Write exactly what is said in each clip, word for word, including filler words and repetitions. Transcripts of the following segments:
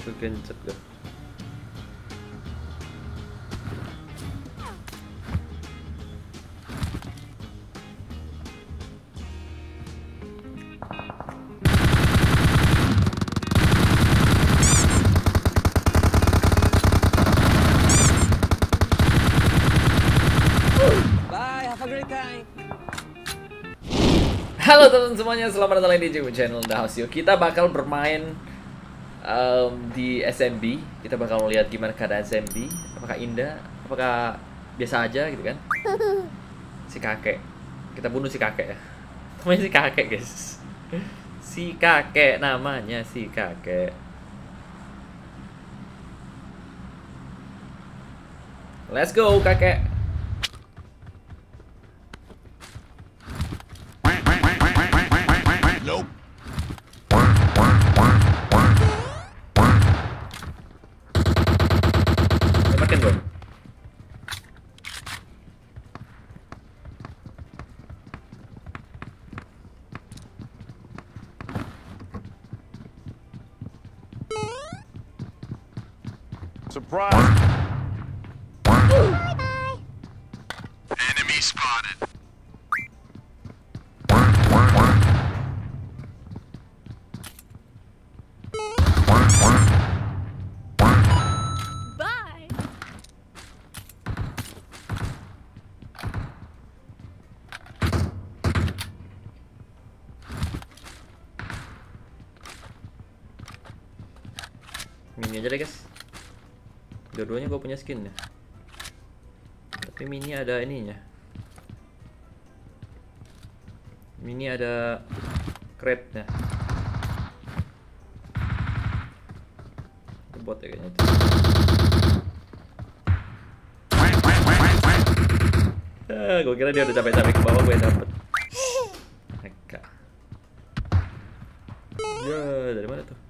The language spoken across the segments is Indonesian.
Kegencet gue. Halo teman-teman semuanya, selamat datang lagi di Jago Channel The House. Kita bakal bermain um, di S M B. Kita bakal lihat gimana keadaan S M B. Apakah indah, apakah biasa aja gitu kan. Si kakek, kita bunuh si kakek ya. Namanya si kakek guys. Si kakek, namanya si kakek. Let's go kakek. Nope. Makan dong. Surprise. Bye bye. Enemy spotted. Bye. Mini aja deh guys. Dua-duanya gue punya skin ya. Tapi mini ada ininya. Mini ada crate-nya. Itu bot ya kayaknya itu. Ah, gue kira dia udah capek-capek ke bawah, gue yang dapet. Eka. Ya, dari mana tuh?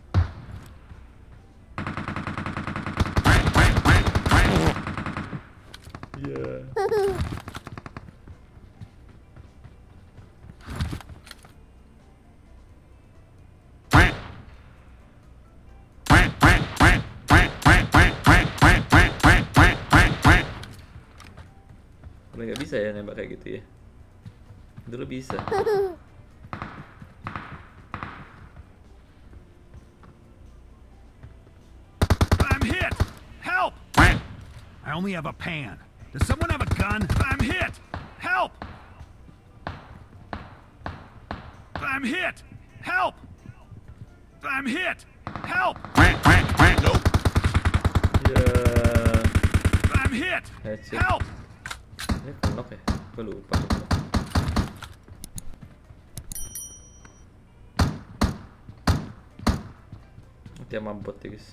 Yeah. Udah nggak bisa ya nembak kayak gitu ya. Dulu bisa. I'm hit. Help. I only have a pan. Does someone have a gun? I'm hit. Help. I'm hit. Help. I'm hit. Help. Nope. Ya. I'm hit. That's it. Help. Ini knock ya? Gue lupa. Dia mamput ya guys.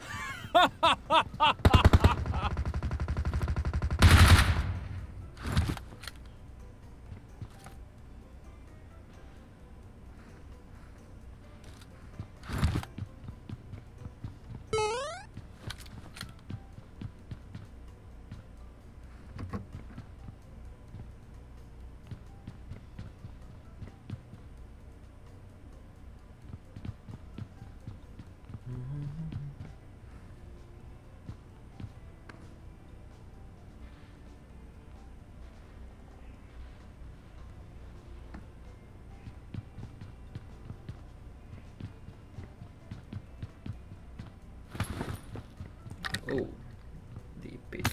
Oh, D P.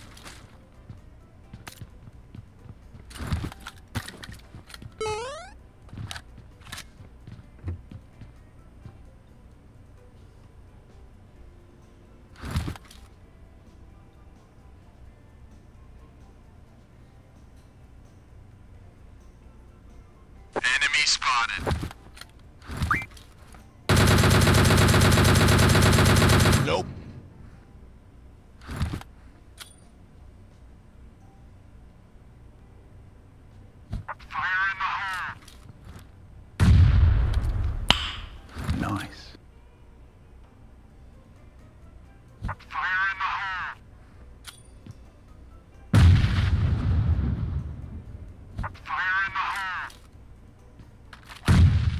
Enemy spotted. Nope. Fire in the hole. Nice. Fire in the hole. Fire in the hole.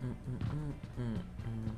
mm, mm, mm, mm.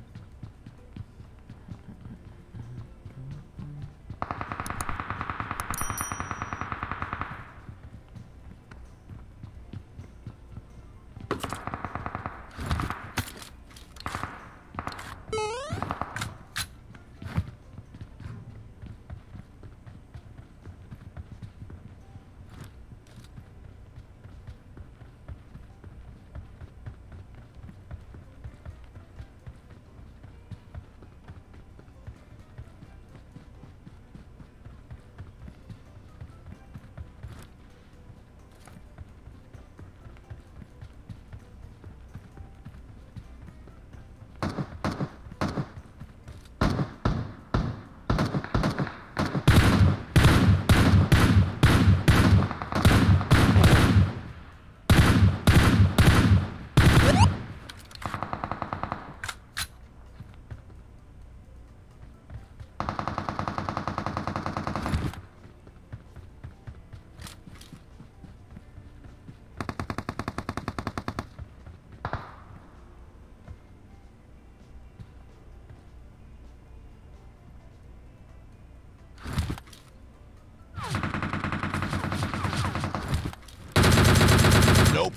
Nope.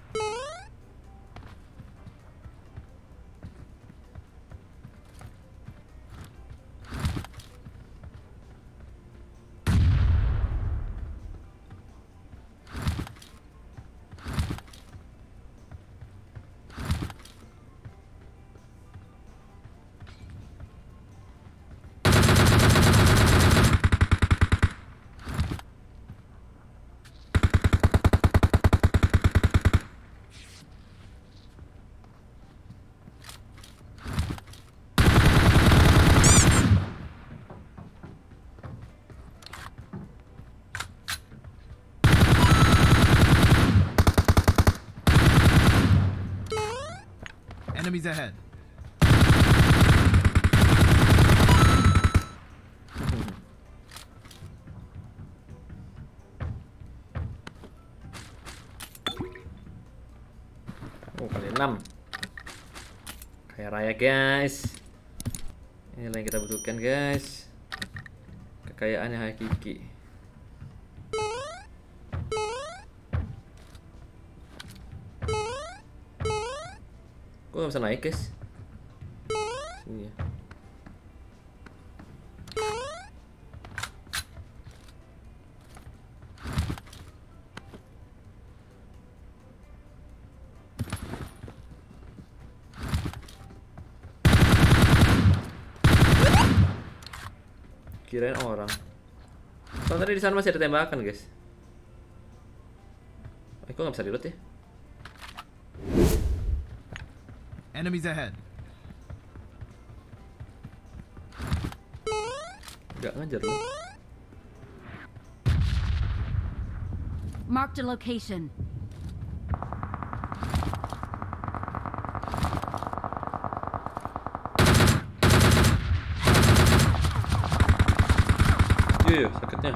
Enemies ahead. Oh, kali enam. Kaya raya, guys. Inilah yang kita butuhkan, guys. Kekayaan yang hakiki. Kok nggak bisa naik, guys? Sini ya. Kirain orang. Soalnya tadi di sana masih ada tembakan, guys. Eh, kok nggak bisa reload ya? Enemies ahead. Nggak ngajar loh. Marked a location. Iya, iya, sakitnya.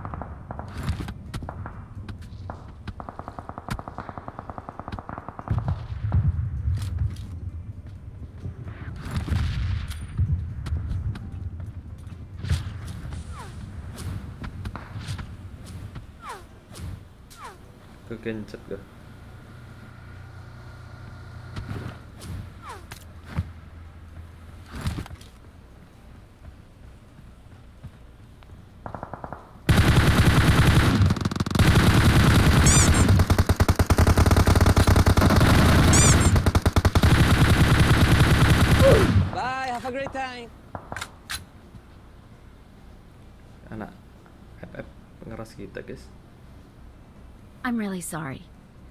Kegencet gak? Bye, have a great time. Anak F F pengeras kita, guys. I'm really sorry.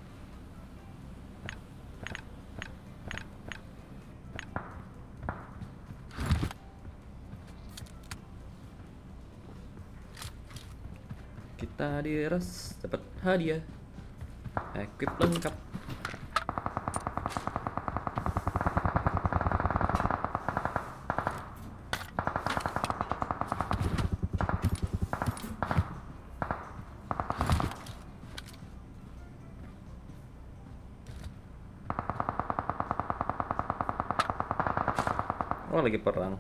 Kita diras dapat hadiah. Equip lengkap. Oh, lagi perang.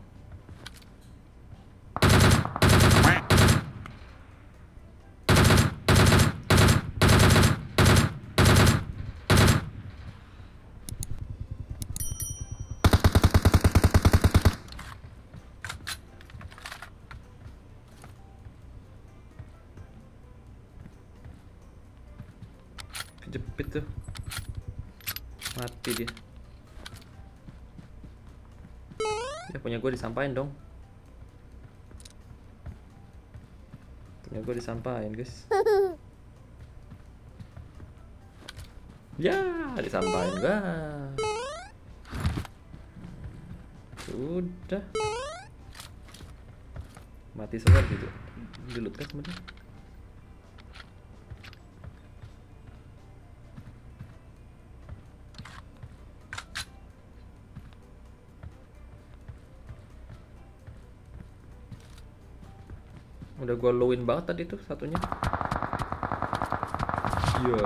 Kejepit tuh. Mati dia. Ya punya gue disampain dong. Punya gue disampain guys. Ya disampain gua. Sudah. Mati semua gitu. Dilut kan semua dia. Udah gua lowin banget tadi tuh satunya. Iya.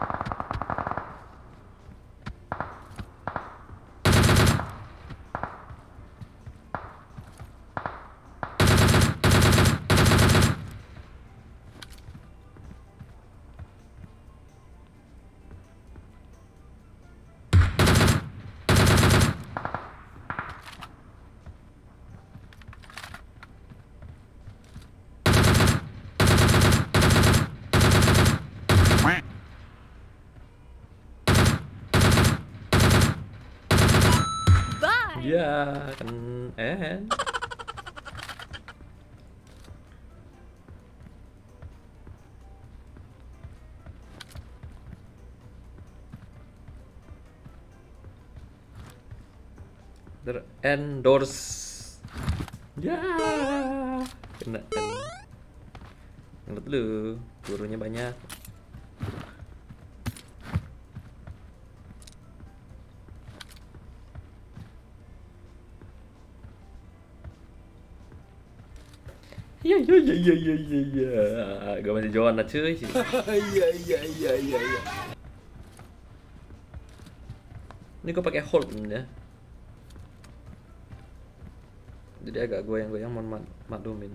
Ya kan eh. Ter endorse. Ya kena kan. Ngelut lu, gurunya banyak. Iya iya iya iya iya iya iya. Gak masih Joanna cuy. Iya iya iya iya iya. Ini gue pakai hold ya. Jadi agak goyang-goyang mau mak maklumin.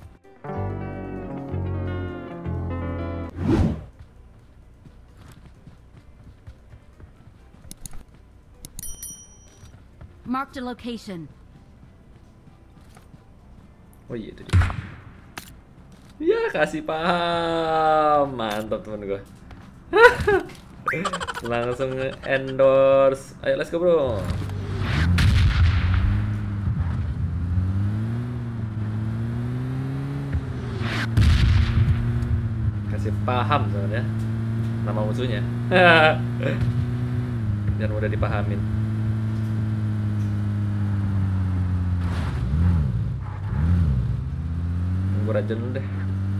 Marked a location. Oh iya itu dia. Ya kasih paham. Mantap temen gue. Langsung endorse. Ayo let's go bro. Kasih paham sebenarnya nama musuhnya. Dan mudah dipahamin. Gue rajin dulu deh.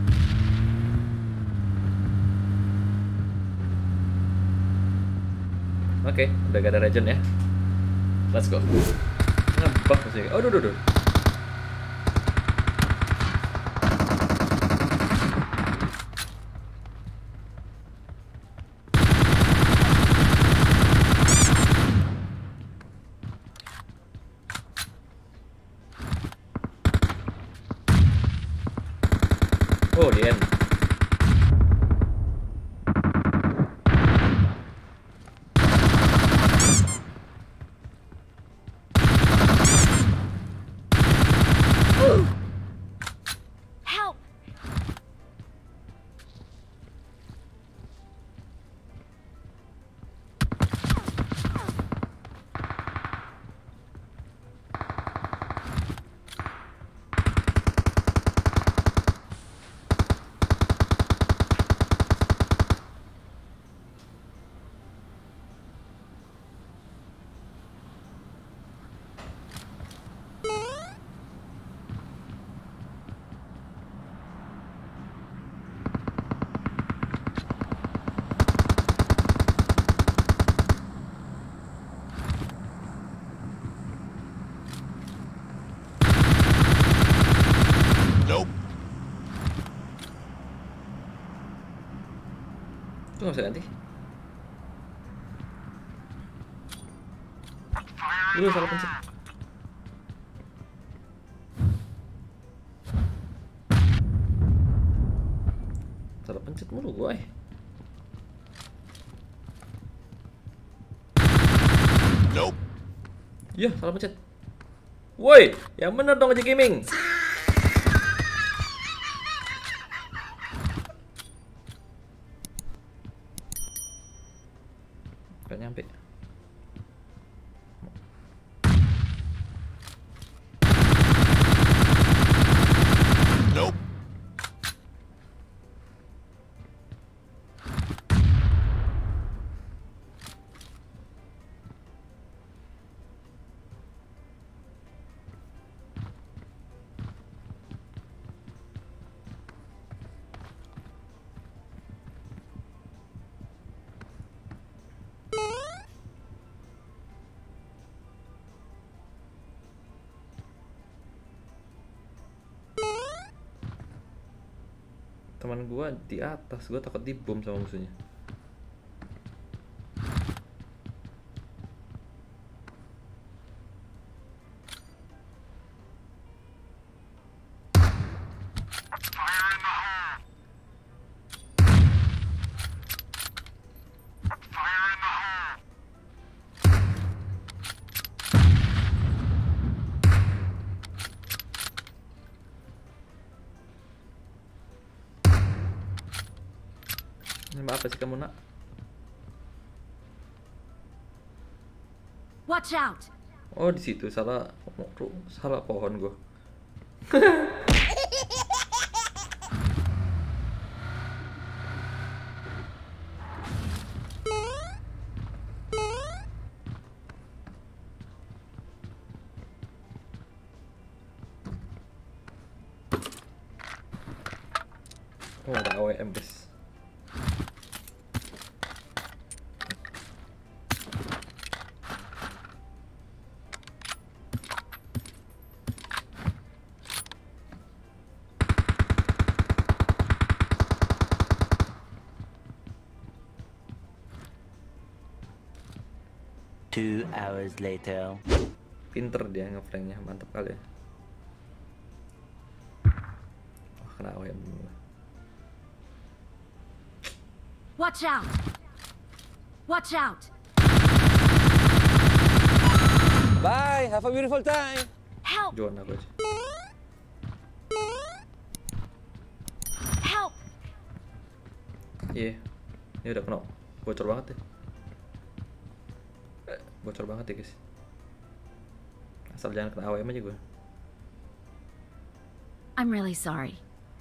Oke, okay, udah gak ada regen ya. Let's go. Ngebug sih. Oh, duh, duh, duh. Oh, di end. Help! Itu nggak bisa ganti. Lu salah pencet. Pencet mulu gue. Nope. Ya, salah pencet. Woi, yang bener dong aja gaming. Gak nyampe. Nope. Teman gua di atas, gua takut dibom sama musuhnya. Ini apa sih kamu nak? Watch out! Oh di situ salah, salah pohon gua. Oh ada A W M guys. Two hours later. Pinter dia ngeflanknya, mantap kali ya. Oh, kena A W M dulu. Watch out! Watch out! Bye, have a beautiful time. Help! Jual aku aja. Help! Iya, ini udah kena bocor banget ya. Eh, bocor banget ya guys. Asal jangan kena A W M aja gue. I'm really sorry.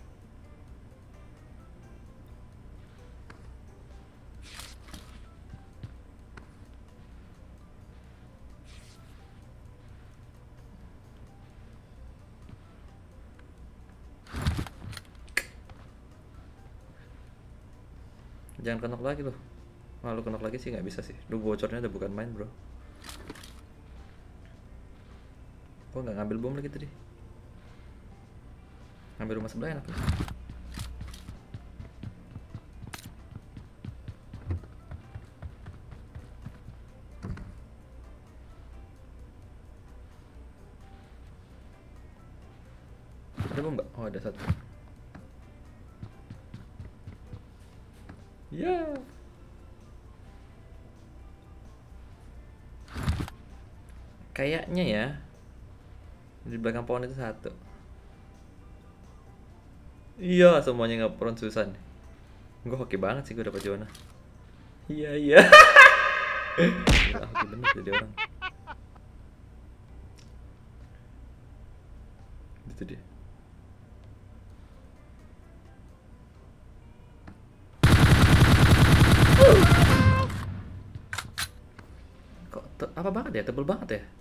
Jangan kenok lagi loh. Malu kenok lagi sih nggak bisa sih. Duh bocornya udah bukan main bro. Gua nggak ngambil bom lagi tadi. Ngambil rumah sebelah enak nih. Ada bom nggak? Oh ada satu. Ya. Yeah. Kayaknya ya di belakang pohon itu satu. Iya, semuanya nggak Susan. Gue hoki banget sih gue dapat zona. Iya iya. Gila, hoki bener jadi orang. Itu dia. Kok te- apa banget ya, tebel banget ya.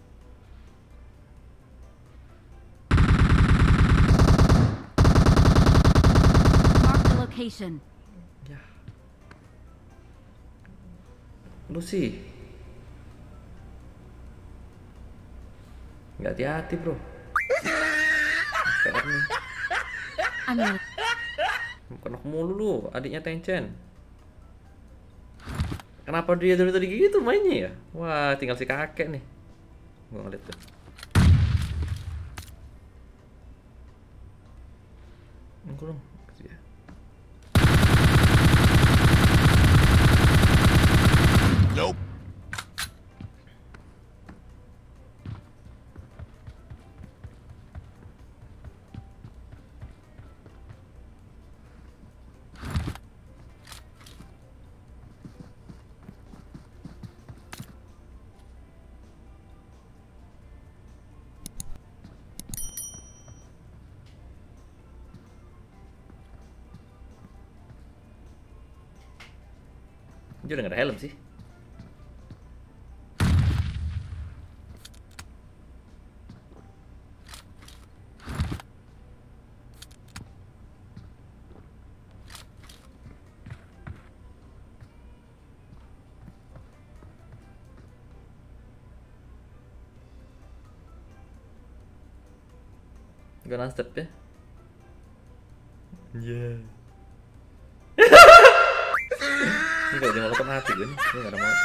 Mark the location. Ya. Lu sih nggak hati-hati bro. Kayak nih. I'm really... Kenok mulu lu, adiknya Tencent. Kenapa dia dari tadi gitu mainnya ya? Wah, tinggal si kakek nih. Gua ngeliat tuh. Engkau dong, kasih ya. Nope. Dia udah gak ada helm sih. Gak step ya. Yeah. Ini kalau dia mau mati gue nih, gue gak ada mati.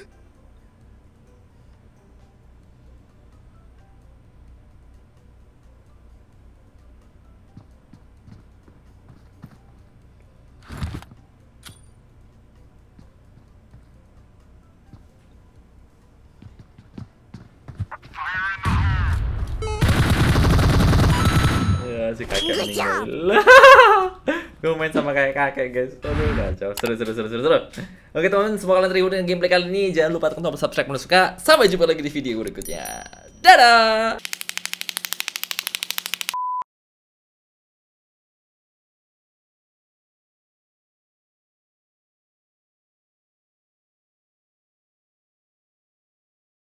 Ya si kakek meninggal. Gue main sama kayak kakek guys. Aduh kacau. Seru seru seru seru seru. Oke teman-teman, semoga kalian terhibur dengan gameplay kali ini. Jangan lupa tekan tombol subscribe kalau suka. Sampai jumpa lagi di video berikutnya. Dadah.